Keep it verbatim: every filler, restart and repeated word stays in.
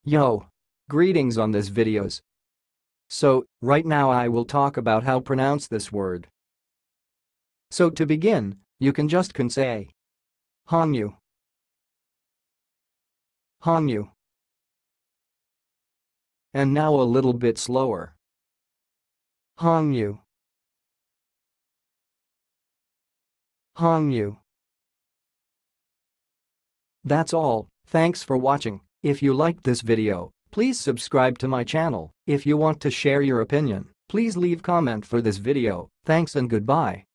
Yo! Greetings on this videos. So, right now I will talk about how pronounce this word. So to begin, you can just can say Honghyu. Honghyu. And now a little bit slower. Honghyu. Honghyu. That's all, thanks for watching. If you liked this video, please subscribe to my channel. If you want to share your opinion, please leave comment for this video. Thanks and goodbye.